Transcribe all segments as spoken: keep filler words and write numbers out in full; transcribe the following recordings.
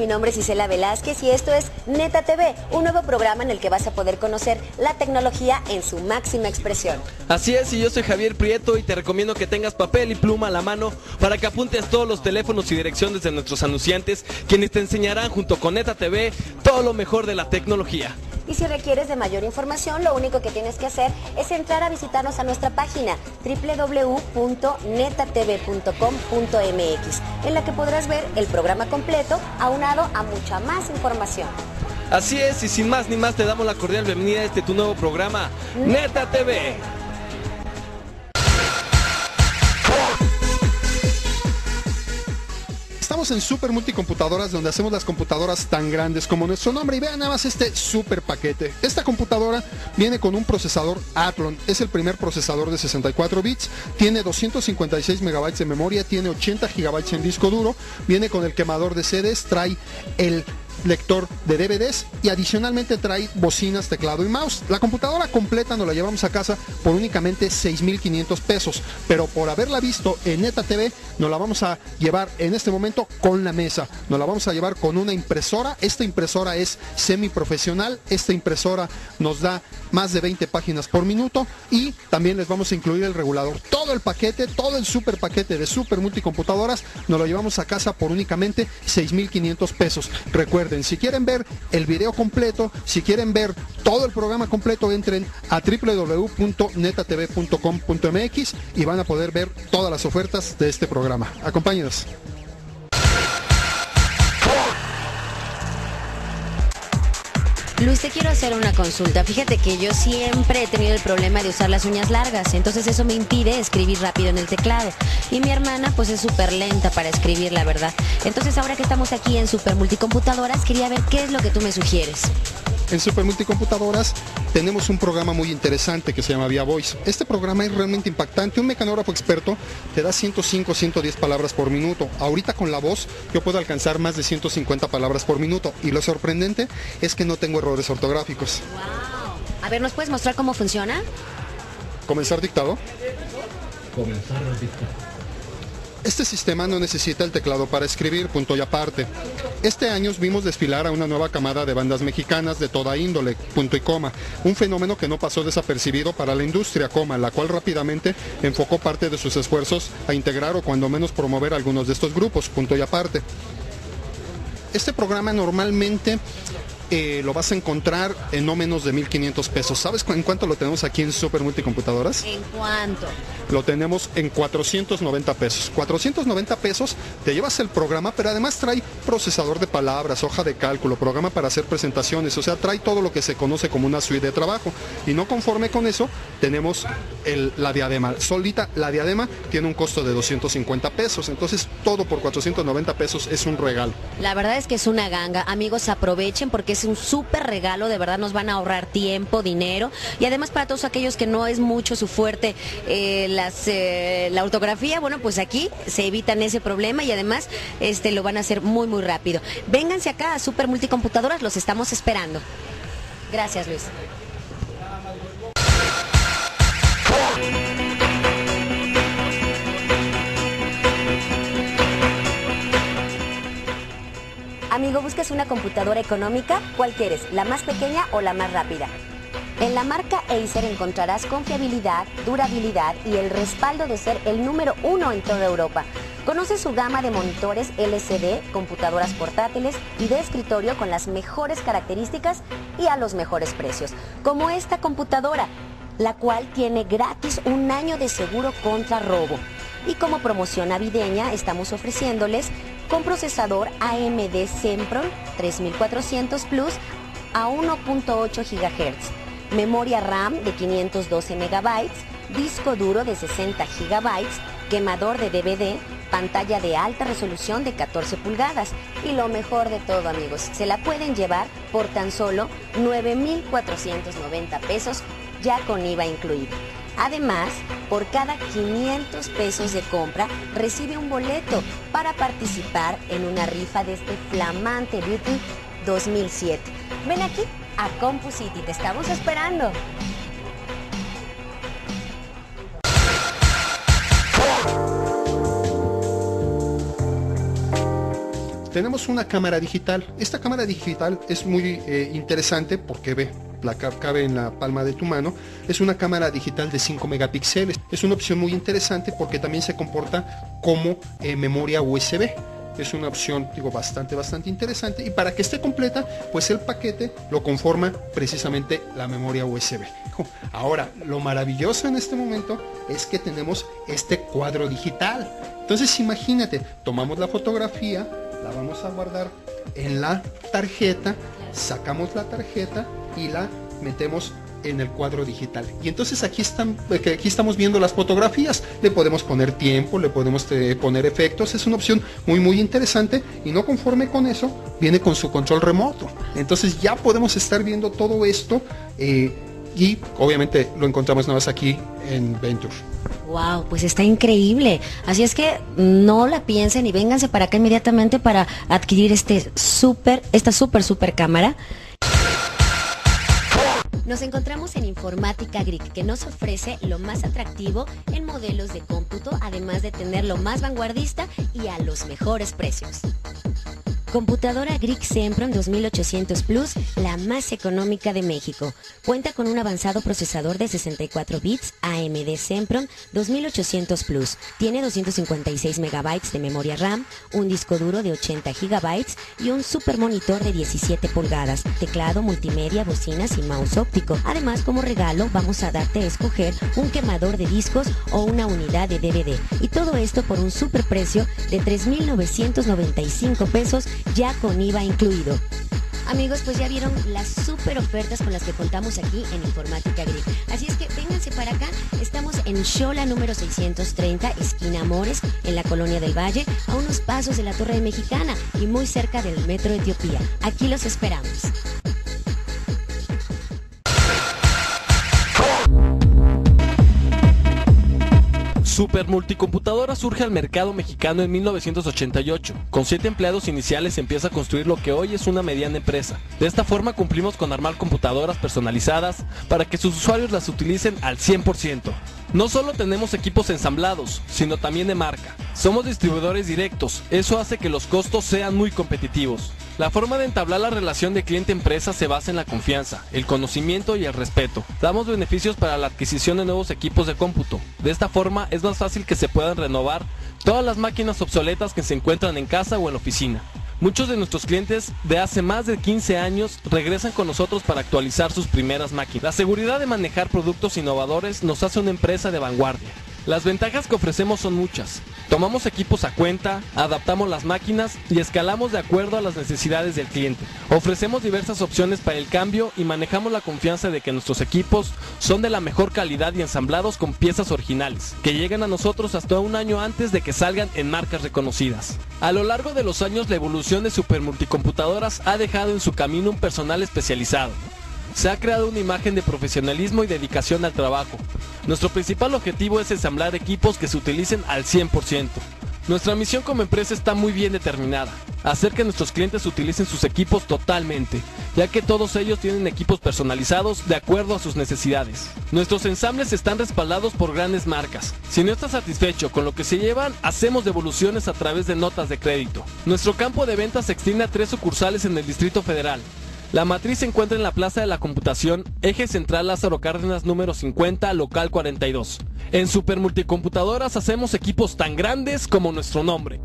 mi nombre es Isela Velázquez y esto es Neta T V, un nuevo programa en el que vas a poder conocer la tecnología en su máxima expresión. Así es, y yo soy Javier Prieto y te recomiendo que tengas papel y pluma a la mano para que apuntes todos los teléfonos y direcciones de nuestros anunciantes, quienes te enseñarán junto con Neta T V todo lo mejor de la tecnología. Y si requieres de mayor información, lo único que tienes que hacer es entrar a visitarnos a nuestra página doble u doble u doble u punto neta t v punto com punto m x, en la que podrás ver el programa completo aunado a mucha más información. Así es, y sin más ni más te damos la cordial bienvenida a este tu nuevo programa, Neta T V. Estamos en Super Multicomputadoras, donde hacemos las computadoras tan grandes como nuestro nombre. Y vean nada más este super paquete. Esta computadora viene con un procesador Athlon. Es el primer procesador de sesenta y cuatro bits. Tiene doscientos cincuenta y seis megabytes de memoria. Tiene ochenta gigabytes en disco duro. Viene con el quemador de C Ds. Trae el lector de D V Ds y adicionalmente trae bocinas, teclado y mouse. La computadora completa nos la llevamos a casa por únicamente seis mil quinientos pesos, pero por haberla visto en Neta T V nos la vamos a llevar en este momento con la mesa. Nos la vamos a llevar con una impresora. Esta impresora es semiprofesional. Esta impresora nos da más de veinte páginas por minuto y también les vamos a incluir el regulador. Todo el paquete, todo el super paquete de Super Multicomputadoras nos lo llevamos a casa por únicamente seis mil quinientos pesos. Recuerden, si quieren ver el video completo, si quieren ver todo el programa completo, entren a doble u doble u doble u punto neta t v punto com punto m x y van a poder ver todas las ofertas de este programa. Acompáñenos. Luis, te quiero hacer una consulta. Fíjate que yo siempre he tenido el problema de usar las uñas largas, entonces eso me impide escribir rápido en el teclado. Y mi hermana pues es súper lenta para escribir, la verdad. Entonces ahora que estamos aquí en Super Multicomputadoras, quería ver qué es lo que tú me sugieres. En Super Multicomputadoras tenemos un programa muy interesante que se llama Via Voice. Este programa es realmente impactante. Un mecanógrafo experto te da ciento cinco, ciento diez palabras por minuto. Ahorita con la voz yo puedo alcanzar más de ciento cincuenta palabras por minuto. Y lo sorprendente es que no tengo errores ortográficos. Wow. A ver, ¿nos puedes mostrar cómo funciona? ¿Comenzar dictado? Comenzar dictado. Este sistema no necesita el teclado para escribir, punto y aparte. Este año vimos desfilar a una nueva camada de bandas mexicanas de toda índole, punto y coma. Un fenómeno que no pasó desapercibido para la industria, coma, la cual rápidamente enfocó parte de sus esfuerzos a integrar o cuando menos promover algunos de estos grupos, punto y aparte. Este programa normalmente eh, lo vas a encontrar en no menos de mil quinientos pesos. ¿Sabes en cuánto lo tenemos aquí en Super Multicomputadoras? ¿En cuánto? Lo tenemos en cuatrocientos noventa pesos. cuatrocientos noventa pesos, te llevas el programa, pero además trae procesador de palabras, hoja de cálculo, programa para hacer presentaciones, o sea, trae todo lo que se conoce como una suite de trabajo. Y no conforme con eso, tenemos el, la diadema. Solita, la diadema tiene un costo de doscientos cincuenta pesos, entonces todo por cuatrocientos noventa pesos es un regalo. La verdad es que es una ganga. Amigos, aprovechen porque es un súper regalo, de verdad nos van a ahorrar tiempo, dinero y además para todos aquellos que no es mucho su fuerte eh, las, eh, la ortografía, bueno, pues aquí se evitan ese problema y además este, lo van a hacer muy muy rápido. Vénganse acá a Super Multicomputadoras, los estamos esperando. Gracias, Luis. Amigo, ¿buscas una computadora económica? ¿Cuál quieres? ¿La más pequeña o la más rápida? En la marca Acer encontrarás confiabilidad, durabilidad y el respaldo de ser el número uno en toda Europa. Conoce su gama de monitores L C D, computadoras portátiles y de escritorio con las mejores características y a los mejores precios, como esta computadora, la cual tiene gratis un año de seguro contra robo. Y como promoción navideña estamos ofreciéndoles con procesador A M D Sempron tres mil cuatrocientos Plus a uno punto ocho gigahertz, memoria RAM de quinientos doce megabytes, disco duro de sesenta gigabytes, quemador de D V D, pantalla de alta resolución de catorce pulgadas y lo mejor de todo, amigos, se la pueden llevar por tan solo nueve mil cuatrocientos noventa pesos ya con I V A incluido. Además, por cada quinientos pesos de compra recibe un boleto para participar en una rifa de este flamante Beauty dos mil siete. Ven aquí a CompuCity, te estamos esperando. Tenemos una cámara digital. Esta cámara digital es muy eh, interesante porque ve, la cabe en la palma de tu mano. Es una cámara digital de cinco megapíxeles. Es una opción muy interesante porque también se comporta como eh, memoria U S B. Es una opción, digo, bastante, bastante interesante. Y para que esté completa, pues el paquete lo conforma precisamente la memoria U S B. Ahora, lo maravilloso en este momento es que tenemos este cuadro digital. Entonces, imagínate, tomamos la fotografía, la vamos a guardar en la tarjeta, sacamos la tarjeta y la metemos en el cuadro digital. Y entonces aquí están, aquí estamos viendo las fotografías. Le podemos poner tiempo, le podemos eh, poner efectos. Es una opción muy muy interesante y no conforme con eso, viene con su control remoto. Entonces ya podemos estar viendo todo esto eh, y obviamente lo encontramos nada más aquí en Venture. Wow, pues está increíble. Así es que no la piensen y vénganse para acá inmediatamente para adquirir este súper, esta súper súper cámara. Nos encontramos en Informática Geek, que nos ofrece lo más atractivo en modelos de cómputo, además de tener lo más vanguardista y a los mejores precios. Computadora Geek Sempron dos mil ochocientos Plus, la más económica de México. Cuenta con un avanzado procesador de sesenta y cuatro bits A M D Sempron dos mil ochocientos Plus. Tiene doscientos cincuenta y seis megabytes de memoria RAM, un disco duro de ochenta gigabytes y un super monitor de diecisiete pulgadas, teclado, multimedia, bocinas y mouse óptico. Además, como regalo, vamos a darte a escoger un quemador de discos o una unidad de D V D. Y todo esto por un super precio de tres mil novecientos noventa y cinco pesos, ya con I V A incluido. Amigos, pues ya vieron las super ofertas con las que contamos aquí en Informática Geek. Así es que vénganse para acá. Estamos en Xola número seiscientos treinta, esquina Amores, en la Colonia del Valle, a unos pasos de la Torre Mexicana y muy cerca del Metro Etiopía. Aquí los esperamos. Super Multicomputadora surge al mercado mexicano en mil novecientos ochenta y ocho. Con siete empleados iniciales se empieza a construir lo que hoy es una mediana empresa. De esta forma cumplimos con armar computadoras personalizadas para que sus usuarios las utilicen al cien por ciento. No solo tenemos equipos ensamblados, sino también de marca. Somos distribuidores directos, eso hace que los costos sean muy competitivos. La forma de entablar la relación de cliente-empresa se basa en la confianza, el conocimiento y el respeto. Damos beneficios para la adquisición de nuevos equipos de cómputo. De esta forma es más fácil que se puedan renovar todas las máquinas obsoletas que se encuentran en casa o en la oficina. Muchos de nuestros clientes de hace más de quince años regresan con nosotros para actualizar sus primeras máquinas. La seguridad de manejar productos innovadores nos hace una empresa de vanguardia. Las ventajas que ofrecemos son muchas. Tomamos equipos a cuenta, adaptamos las máquinas y escalamos de acuerdo a las necesidades del cliente. Ofrecemos diversas opciones para el cambio y manejamos la confianza de que nuestros equipos son de la mejor calidad y ensamblados con piezas originales, que llegan a nosotros hasta un año antes de que salgan en marcas reconocidas. A lo largo de los años, la evolución de Super Multicomputadoras ha dejado en su camino un personal especializado. Se ha creado una imagen de profesionalismo y dedicación al trabajo. Nuestro principal objetivo es ensamblar equipos que se utilicen al cien por ciento. Nuestra misión como empresa está muy bien determinada: hacer que nuestros clientes utilicen sus equipos totalmente, ya que todos ellos tienen equipos personalizados de acuerdo a sus necesidades. Nuestros ensambles están respaldados por grandes marcas. Si no estás satisfecho con lo que se llevan, hacemos devoluciones a través de notas de crédito. Nuestro campo de ventas se extiende a tres sucursales en el Distrito Federal. La matriz se encuentra en la Plaza de la Computación, Eje Central Lázaro Cárdenas número cincuenta, local cuarenta y dos. En Super Multicomputadoras hacemos equipos tan grandes como nuestro nombre.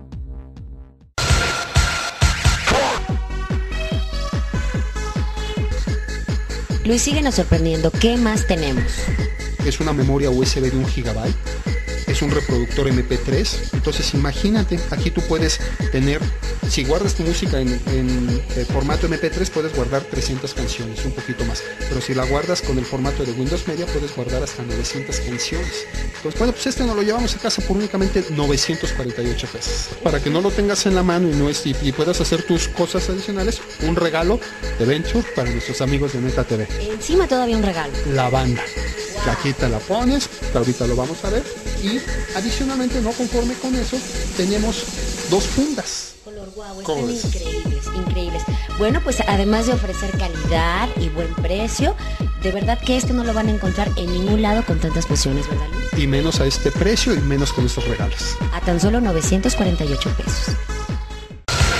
Luis, síguenos sorprendiendo. ¿Qué más tenemos? Es una memoria U S B de un gigabyte. Es un reproductor eme pe tres, entonces imagínate, aquí tú puedes tener, si guardas tu música en, en el formato eme pe tres, puedes guardar trescientas canciones, un poquito más, pero si la guardas con el formato de Windows Media, puedes guardar hasta novecientas canciones. Entonces, bueno, pues este nos lo llevamos a casa por únicamente novecientos cuarenta y ocho pesos. Para que no lo tengas en la mano y, no es, y, y puedas hacer tus cosas adicionales, un regalo de Venture para nuestros amigos de Neta T V. Encima todavía un regalo. La banda. La quita, la pones, ahorita lo vamos a ver. Y adicionalmente, no conforme con eso, tenemos dos fundas. Color guau, están increíbles, increíbles. Bueno, pues además de ofrecer calidad y buen precio, de verdad que este no lo van a encontrar en ningún lado con tantas funciones, ¿verdad, Luis? Y menos a este precio y menos con estos regalos. A tan solo novecientos cuarenta y ocho pesos.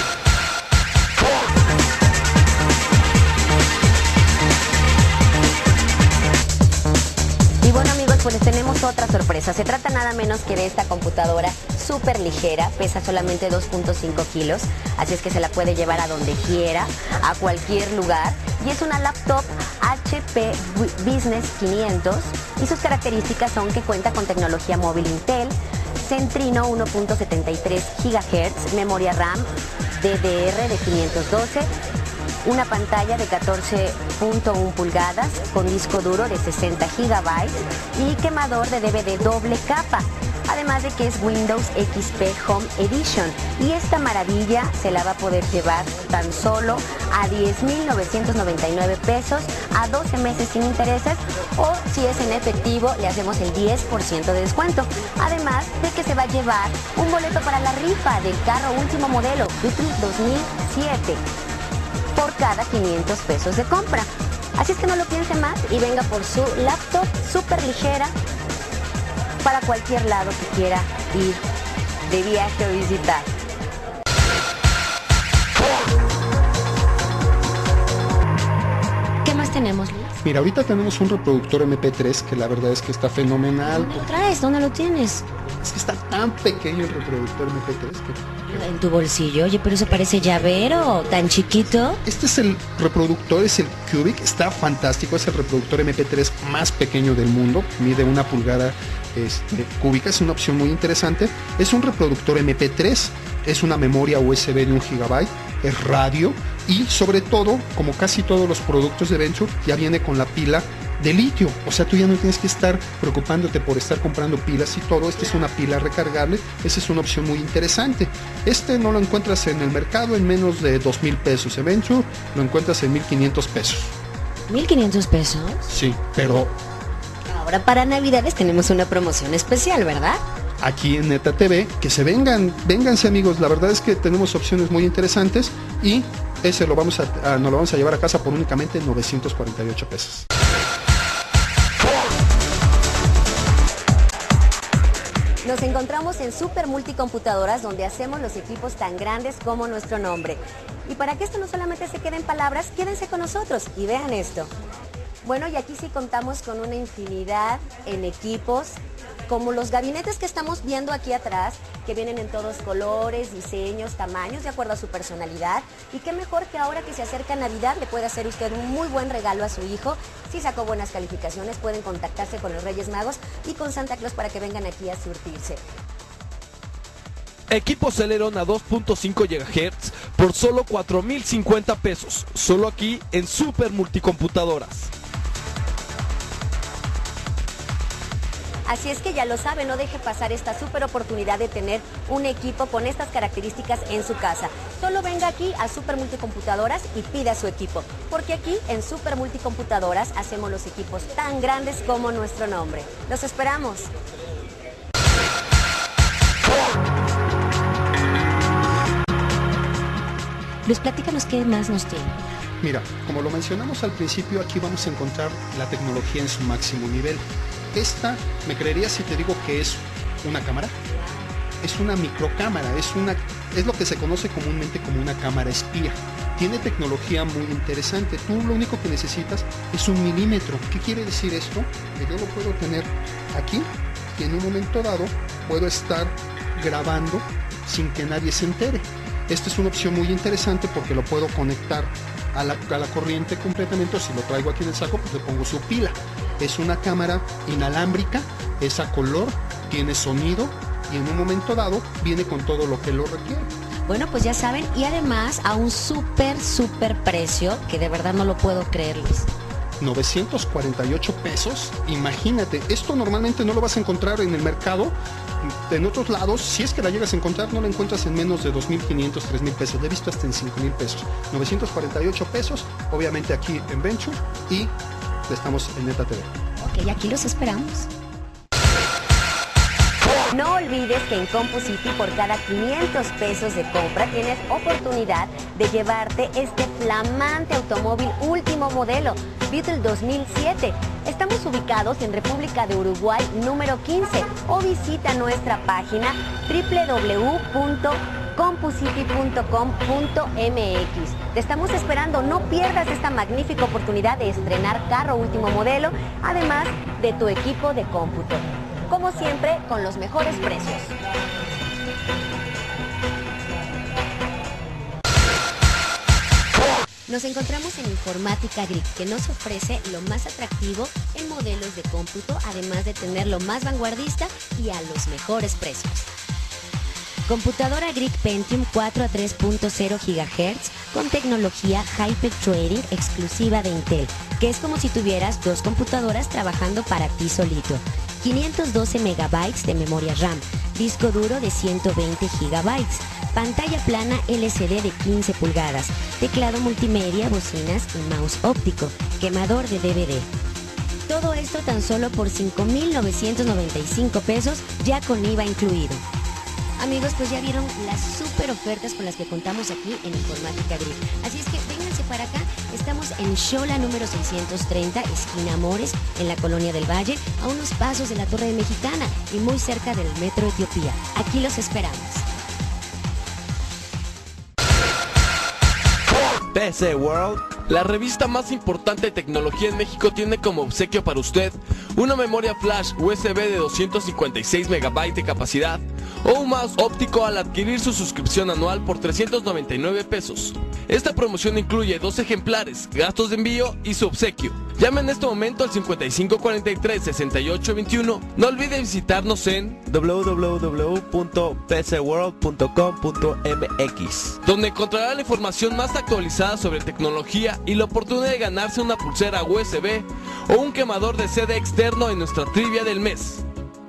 tenemos otra sorpresa. Se trata nada menos que de esta computadora súper ligera, pesa solamente dos punto cinco kilos, así es que se la puede llevar a donde quiera, a cualquier lugar. Y es una laptop H P Business quinientos y sus características son que cuenta con tecnología móvil Intel, Centrino uno punto setenta y tres gigahertz, memoria RAM D D R de quinientos doce, una pantalla de catorce punto uno pulgadas con disco duro de sesenta gigabytes y quemador de D V D doble capa. Además de que es Windows X P Home Edition y esta maravilla se la va a poder llevar tan solo a diez mil novecientos noventa y nueve pesos a doce meses sin intereses, o si es en efectivo le hacemos el diez por ciento de descuento. Además de que se va a llevar un boleto para la rifa del carro último modelo Beetle dos mil siete por cada quinientos pesos de compra. Así es que no lo piense más y venga por su laptop súper ligera para cualquier lado que quiera ir de viaje o visitar. ¿Qué más tenemos, Luis? Mira, ahorita tenemos un reproductor M P tres que la verdad es que está fenomenal. ¿Dónde lo traes? ¿Dónde lo tienes? Es que está tan pequeño el reproductor M P tres que... En tu bolsillo. Oye, pero eso parece llavero, tan chiquito. Este es el reproductor, es el Cubic, está fantástico, es el reproductor M P tres más pequeño del mundo, mide una pulgada este, cúbica, es una opción muy interesante. Es un reproductor M P tres, es una memoria U S B de un gigabyte, es radio y sobre todo, como casi todos los productos de Venture, ya viene con la pila de litio, o sea, tú ya no tienes que estar preocupándote por estar comprando pilas y todo. Esta es una pila recargable, esa es una opción muy interesante. Este no lo encuentras en el mercado en menos de dos mil pesos, en Venture lo encuentras en mil quinientos pesos. ¿mil quinientos pesos? Sí, pero ahora para Navidades tenemos una promoción especial, ¿verdad? Aquí en Neta T V, que se vengan, vénganse amigos, la verdad es que tenemos opciones muy interesantes y ese lo vamos a, a, nos lo vamos a llevar a casa por únicamente novecientos cuarenta y ocho pesos. Nos encontramos en Super Multicomputadoras, donde hacemos los equipos tan grandes como nuestro nombre. Y para que esto no solamente se quede en palabras, quédense con nosotros y vean esto. Bueno, y aquí sí contamos con una infinidad en equipos, como los gabinetes que estamos viendo aquí atrás, que vienen en todos colores, diseños, tamaños, de acuerdo a su personalidad. Y qué mejor que ahora que se acerca Navidad le puede hacer usted un muy buen regalo a su hijo. Si sacó buenas calificaciones, pueden contactarse con los Reyes Magos y con Santa Claus para que vengan aquí a surtirse. Equipo Celeron a dos punto cinco gigahertz por solo cuatro mil cincuenta pesos, solo aquí en Super Multicomputadoras. Así es que ya lo sabe, no deje pasar esta súper oportunidad de tener un equipo con estas características en su casa. Solo venga aquí a Super Multicomputadoras y pida su equipo, porque aquí en Super Multicomputadoras hacemos los equipos tan grandes como nuestro nombre. ¡Los esperamos! Luis, platícanos qué más nos tiene. Mira, como lo mencionamos al principio, aquí vamos a encontrar la tecnología en su máximo nivel. Esta, ¿me creerías si te digo que es una cámara? Es una microcámara, es, una, es lo que se conoce comúnmente como una cámara espía. Tiene tecnología muy interesante. Tú lo único que necesitas es un milímetro. ¿Qué quiere decir esto? Que yo lo puedo tener aquí y en un momento dado puedo estar grabando sin que nadie se entere. Esta es una opción muy interesante porque lo puedo conectar a la, a la corriente completamente, o si lo traigo aquí en el saco, pues le pongo su pila. Es una cámara inalámbrica, es a color, tiene sonido y en un momento dado viene con todo lo que lo requiere. Bueno, pues ya saben, y además a un súper, súper precio, que de verdad no lo puedo creer, Luis. novecientos cuarenta y ocho pesos, imagínate, esto normalmente no lo vas a encontrar en el mercado, en otros lados, si es que la llegas a encontrar, no la encuentras en menos de dos mil quinientos, tres mil pesos, le he visto hasta en cinco mil pesos, novecientos cuarenta y ocho pesos, obviamente aquí en Venture y estamos en Neta T V. Ok, aquí los esperamos. No olvides que en CompuCity por cada quinientos pesos de compra tienes oportunidad de llevarte este flamante automóvil último modelo, Beetle dos mil siete. Estamos ubicados en República de Uruguay número quince o visita nuestra página w w w punto compucity punto com punto m x. Te estamos esperando, no pierdas esta magnífica oportunidad de estrenar carro último modelo, además de tu equipo de cómputo. Como siempre, con los mejores precios. Nos encontramos en Informática Geek, que nos ofrece lo más atractivo en modelos de cómputo, además de tener lo más vanguardista y a los mejores precios. Computadora Geek Pentium cuatro a tres punto cero gigahertz con tecnología Hyper-Threading exclusiva de Intel, que es como si tuvieras dos computadoras trabajando para ti solito. quinientos doce megabytes de memoria RAM, disco duro de ciento veinte gigabytes, pantalla plana L C D de quince pulgadas, teclado multimedia, bocinas y mouse óptico, quemador de D V D. Todo esto tan solo por cinco mil novecientos noventa y cinco pesos, ya con I V A incluido. Amigos, pues ya vieron las super ofertas con las que contamos aquí en Informática Geek. Así es que vénganse para acá. Estamos en Xola número seiscientos treinta, esquina Amores, en la Colonia del Valle, a unos pasos de la Torre de Mexicana y muy cerca del Metro Etiopía. Aquí los esperamos. P C World, la revista más importante de tecnología en México, tiene como obsequio para usted una memoria flash U S B de doscientos cincuenta y seis megabytes de capacidad o un mouse óptico al adquirir su suscripción anual por trescientos noventa y nueve pesos. Esta promoción incluye dos ejemplares, gastos de envío y su obsequio. Llame en este momento al cincuenta y cinco cuarenta y tres, sesenta y ocho veintiuno. No olvide visitarnos en w w w punto p c world punto com punto m x, donde encontrará la información más actualizada sobre tecnología y la oportunidad de ganarse una pulsera U S B o un quemador de C D externo en nuestra trivia del mes.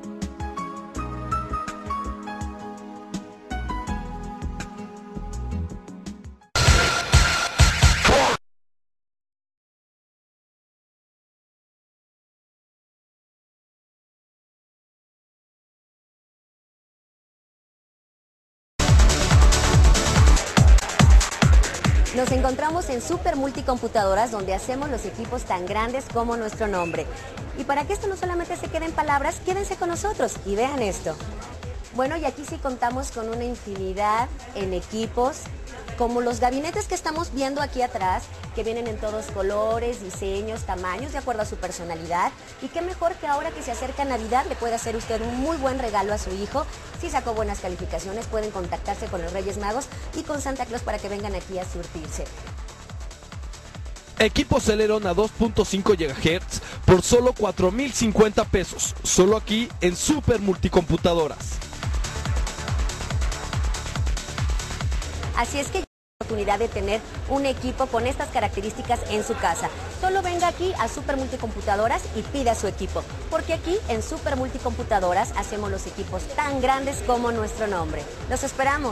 Nos encontramos en Super Multicomputadoras, donde hacemos los equipos tan grandes como nuestro nombre. Y para que esto no solamente se quede en palabras, quédense con nosotros y vean esto. Bueno, y aquí sí contamos con una infinidad en equipos, como los gabinetes que estamos viendo aquí atrás, que vienen en todos colores, diseños, tamaños, de acuerdo a su personalidad. Y qué mejor que ahora que se acerca Navidad le puede hacer usted un muy buen regalo a su hijo. Si sacó buenas calificaciones, pueden contactarse con los Reyes Magos y con Santa Claus para que vengan aquí a surtirse. Equipo Celeron a dos punto cinco gigahertz por solo cuatro mil cincuenta pesos, solo aquí en Super Multicomputadoras. Así es que oportunidad de tener un equipo con estas características en su casa. Solo venga aquí a Super Multicomputadoras y pida su equipo, porque aquí en Super Multicomputadoras hacemos los equipos tan grandes como nuestro nombre. ¡Los esperamos!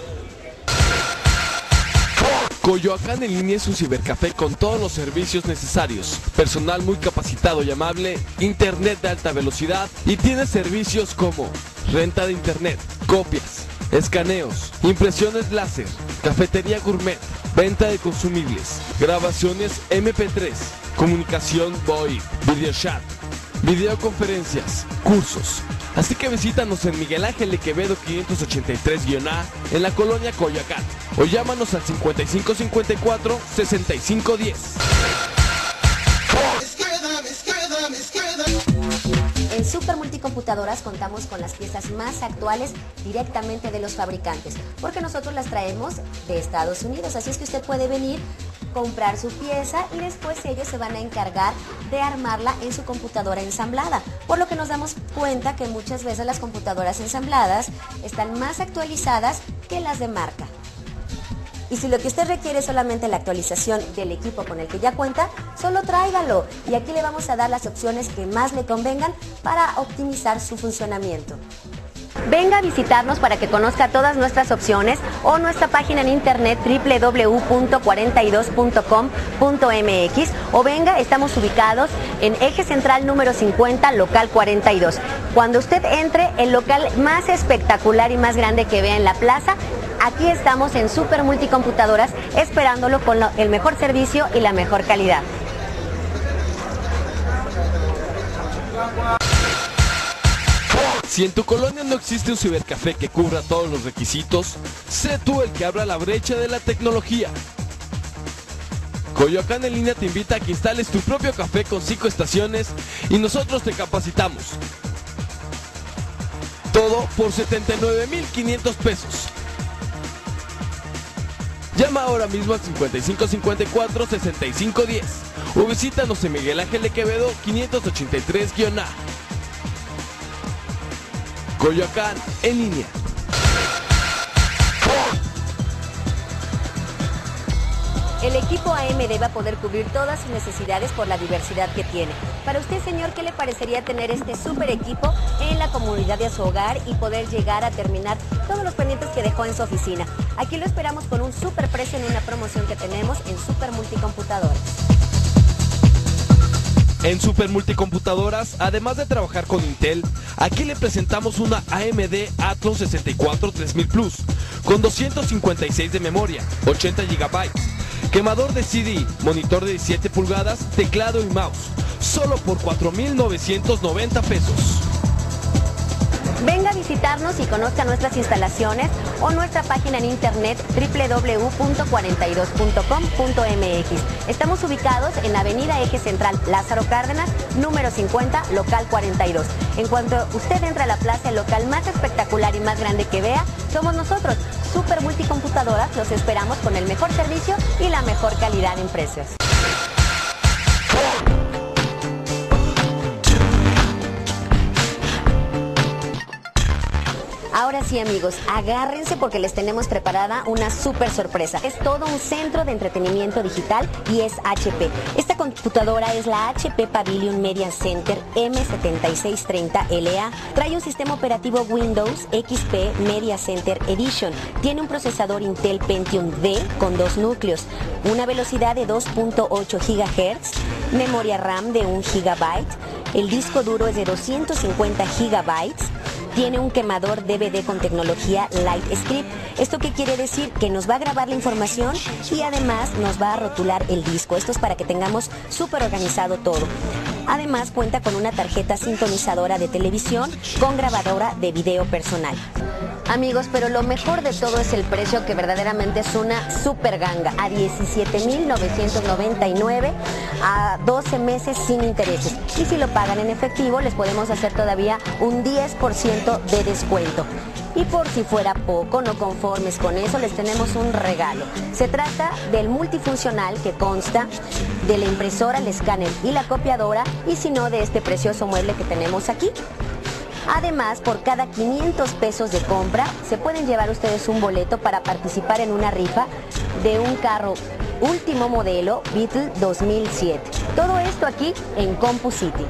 Coyoacán en línea es un cibercafé con todos los servicios necesarios, personal muy capacitado y amable, internet de alta velocidad y tiene servicios como renta de internet, copias, escaneos, impresiones láser, cafetería gourmet, venta de consumibles, grabaciones eme pe tres, comunicación VoIP, videochat, videoconferencias, cursos. Así que visítanos en Miguel Ángel de Quevedo quinientos ochenta y tres A en la colonia Coyoacán o llámanos al cincuenta y cinco cincuenta y cuatro, sesenta y cinco diez. En Super Multicomputadoras contamos con las piezas más actuales directamente de los fabricantes, porque nosotros las traemos de Estados Unidos, así es que usted puede venir, comprar su pieza y después ellos se van a encargar de armarla en su computadora ensamblada, por lo que nos damos cuenta que muchas veces las computadoras ensambladas están más actualizadas que las de marca. Y si lo que usted requiere es solamente la actualización del equipo con el que ya cuenta, solo tráigalo y aquí le vamos a dar las opciones que más le convengan para optimizar su funcionamiento. Venga a visitarnos para que conozca todas nuestras opciones o nuestra página en internet doble u doble u doble u punto cuarenta y dos punto com punto m x o venga, estamos ubicados en Eje Central número cincuenta, local cuarenta y dos. Cuando usted entre, el local más espectacular y más grande que vea en la plaza, aquí estamos en Super Multicomputadoras esperándolo con lo, el mejor servicio y la mejor calidad. Si en tu colonia no existe un cibercafé que cubra todos los requisitos, sé tú el que abra la brecha de la tecnología. Coyoacán en línea te invita a que instales tu propio café con cinco estaciones y nosotros te capacitamos. Todo por setenta y nueve mil quinientos pesos. Llama ahora mismo al cincuenta y cinco cincuenta y cuatro sesenta y cinco diez o visítanos en Miguel Ángel de Quevedo quinientos ochenta y tres A. Coyoacán en línea. El equipo A M D va a poder cubrir todas sus necesidades por la diversidad que tiene. Para usted, señor, ¿qué le parecería tener este super equipo en la comunidad de su hogar y poder llegar a terminar todos los pendientes que dejó en su oficina? Aquí lo esperamos con un super precio en una promoción que tenemos en Super Multicomputadoras. En Super Multicomputadoras, además de trabajar con Intel, aquí le presentamos una A M D Athlon sesenta y cuatro tres mil Plus con doscientos cincuenta y seis de memoria, ochenta gigabytes, quemador de C D, monitor de diecisiete pulgadas, teclado y mouse, solo por cuatro mil novecientos noventa pesos. Venga a visitarnos y conozca nuestras instalaciones o nuestra página en internet doble u doble u doble u punto cuarenta y dos punto com punto m x. Estamos ubicados en Avenida Eje Central Lázaro Cárdenas, número cincuenta, local cuarenta y dos. En cuanto usted entre a la plaza, el local más espectacular y más grande que vea, somos nosotros. Super Multicomputadoras, los esperamos con el mejor servicio y la mejor calidad en precios. Ahora sí, amigos, agárrense porque les tenemos preparada una súper sorpresa. Es todo un centro de entretenimiento digital y es H P. Esta computadora es la H P Pavilion Media Center M setenta y seis treinta L A. Trae un sistema operativo Windows X P Media Center Edition. Tiene un procesador Intel Pentium D con dos núcleos, una velocidad de dos punto ocho gigahertz, memoria RAM de un gigabyte, el disco duro es de doscientos cincuenta gigabytes, tiene un quemador D V D con tecnología LightScript. ¿Esto qué quiere decir? Que nos va a grabar la información y además nos va a rotular el disco. Esto es para que tengamos súper organizado todo. Además cuenta con una tarjeta sintonizadora de televisión con grabadora de video personal. Amigos, pero lo mejor de todo es el precio, que verdaderamente es una super ganga, a diecisiete mil novecientos noventa y nueve a doce meses sin intereses. Y si lo pagan en efectivo, les podemos hacer todavía un diez por ciento de descuento. Y por si fuera poco, no conformes con eso, les tenemos un regalo. Se trata del multifuncional que consta de la impresora, el escáner y la copiadora, y si no, de este precioso mueble que tenemos aquí. Además, por cada quinientos pesos de compra, se pueden llevar ustedes un boleto para participar en una rifa de un carro último modelo Beetle dos mil siete. Todo esto aquí en CompuCity.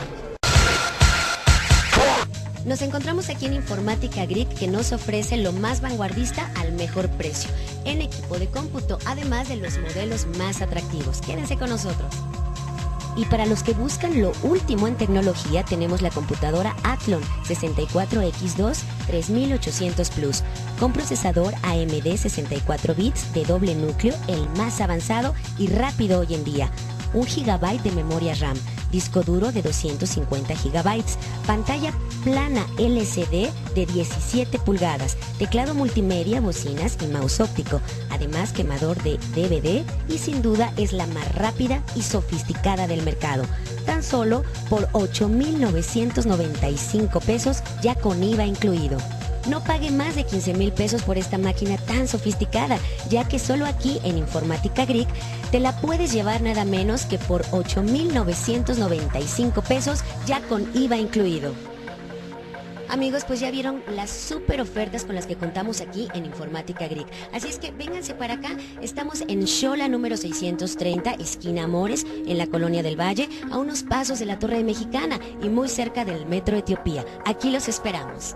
Nos encontramos aquí en Informática Geek, que nos ofrece lo más vanguardista al mejor precio en equipo de cómputo, además de los modelos más atractivos. Quédense con nosotros. Y para los que buscan lo último en tecnología, tenemos la computadora Athlon sesenta y cuatro equis dos tres mil ochocientos Plus, con procesador A M D sesenta y cuatro bits de doble núcleo, el más avanzado y rápido hoy en día. un gigabyte de memoria RAM, disco duro de doscientos cincuenta gigabytes, pantalla plana L C D de diecisiete pulgadas, teclado multimedia, bocinas y mouse óptico, además quemador de D V D, y sin duda es la más rápida y sofisticada del mercado, tan solo por ocho mil novecientos noventa y cinco pesos, ya con I V A incluido. No pague más de quince mil pesos por esta máquina tan sofisticada, ya que solo aquí en Informática Geek te la puedes llevar nada menos que por ocho mil novecientos noventa y cinco pesos, ya con I V A incluido. Amigos, pues ya vieron las super ofertas con las que contamos aquí en Informática Geek. Así es que vénganse para acá. Estamos en Xola número seiscientos treinta, esquina Amores, en la Colonia del Valle, a unos pasos de la Torre de Mexicana y muy cerca del Metro Etiopía. Aquí los esperamos.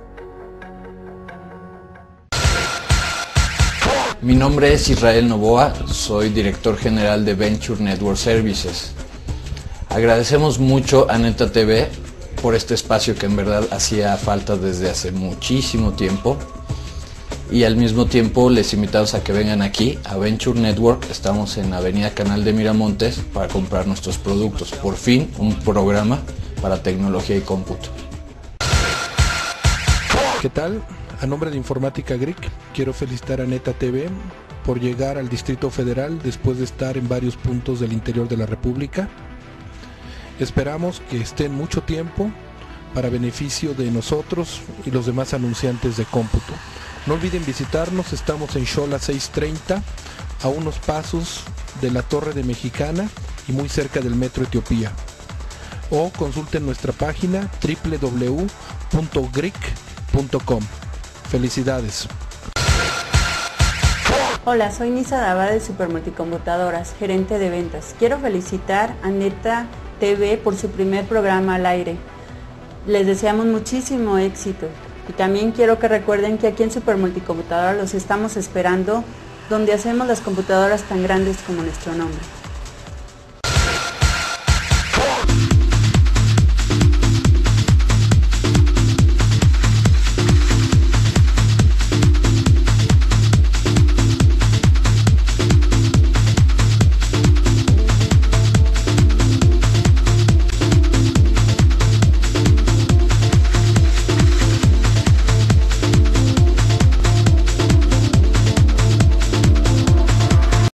Mi nombre es Israel Novoa, soy director general de Venture Network Services. Agradecemos mucho a Neta T V por este espacio que en verdad hacía falta desde hace muchísimo tiempo, y al mismo tiempo les invitamos a que vengan aquí a Venture Network. Estamos en Avenida Canal de Miramontes para comprar nuestros productos. Por fin un programa para tecnología y cómputo. ¿Qué tal? A nombre de Informática Geek, quiero felicitar a Neta T V por llegar al Distrito Federal después de estar en varios puntos del interior de la República. Esperamos que estén mucho tiempo para beneficio de nosotros y los demás anunciantes de cómputo. No olviden visitarnos, estamos en Xola seiscientos treinta, a unos pasos de la Torre de Mexicana y muy cerca del Metro Etiopía. O consulten nuestra página doble u doble u doble u punto gric punto com. Felicidades. Hola, soy Nisa Dava de Supermulticomputadoras, gerente de ventas. Quiero felicitar a Neta T V por su primer programa al aire. Les deseamos muchísimo éxito. Y también quiero que recuerden que aquí en Supermulticomputadoras los estamos esperando, donde hacemos las computadoras tan grandes como nuestro nombre.